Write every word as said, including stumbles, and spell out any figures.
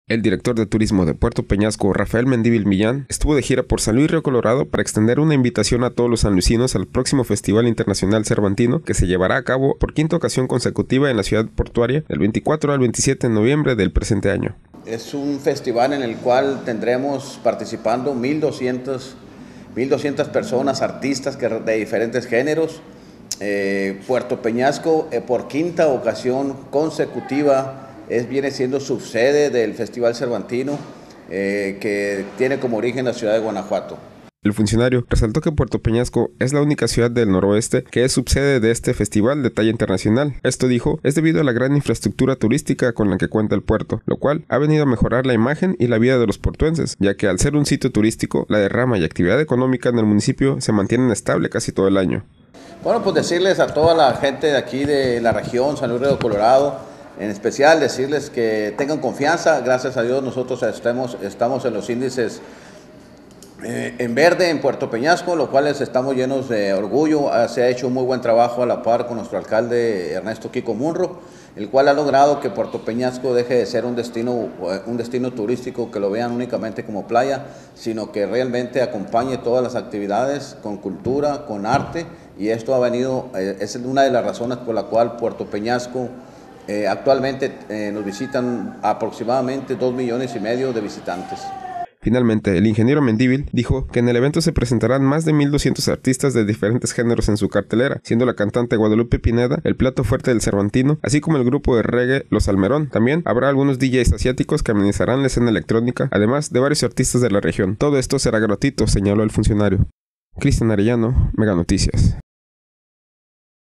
El director de turismo de Puerto Peñasco, Rafael Mendívil Millán, estuvo de gira por San Luis Río Colorado para extender una invitación a todos los sanluisinos al próximo Festival Internacional Cervantino, que se llevará a cabo por quinta ocasión consecutiva en la ciudad portuaria del veinticuatro al veintisiete de noviembre del presente año. Es un festival en el cual tendremos participando mil doscientas personas, artistas que, de diferentes géneros. Eh, Puerto Peñasco, eh, por quinta ocasión consecutiva, es, viene siendo subsede del Festival Cervantino, eh, que tiene como origen la ciudad de Guanajuato. El funcionario resaltó que Puerto Peñasco es la única ciudad del noroeste que es subsede de este festival de talla internacional. Esto, dijo, es debido a la gran infraestructura turística con la que cuenta el puerto, lo cual ha venido a mejorar la imagen y la vida de los portuenses, ya que al ser un sitio turístico, la derrama y actividad económica en el municipio se mantienen estable casi todo el año. Bueno, pues decirles a toda la gente de aquí de la región, San Luis Río Colorado, en especial decirles que tengan confianza. Gracias a Dios nosotros estamos, estamos en los índices eh, en verde en Puerto Peñasco, lo cual estamos llenos de orgullo. Se ha hecho un muy buen trabajo a la par con nuestro alcalde Ernesto Kiko Munro, el cual ha logrado que Puerto Peñasco deje de ser un destino, un destino turístico que lo vean únicamente como playa, sino que realmente acompañe todas las actividades con cultura, con arte, y esto ha venido, eh, es una de las razones por la cual Puerto Peñasco Eh, actualmente eh, nos visitan aproximadamente dos millones y medio de visitantes. Finalmente, el ingeniero Mendívil dijo que en el evento se presentarán más de mil doscientos artistas de diferentes géneros en su cartelera, siendo la cantante Guadalupe Pineda el plato fuerte del Cervantino, así como el grupo de reggae Los Almerón. También habrá algunos D Js asiáticos que amenizarán la escena electrónica, además de varios artistas de la región. Todo esto será gratuito, señaló el funcionario. Cristian Arellano, Mega Noticias.